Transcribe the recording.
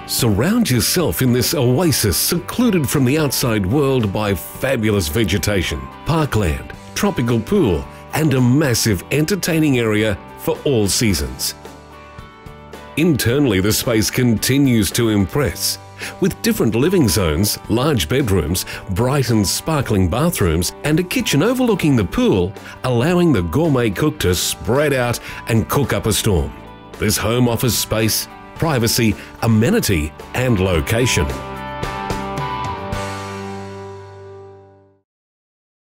Surround yourself in this oasis secluded from the outside world by fabulous vegetation, parkland, tropical pool, and a massive entertaining area for all seasons. Internally, the space continues to impress, with different living zones, large bedrooms, bright and sparkling bathrooms, and a kitchen overlooking the pool, allowing the gourmet cook to spread out and cook up a storm. This home offers space, privacy, amenity, and location.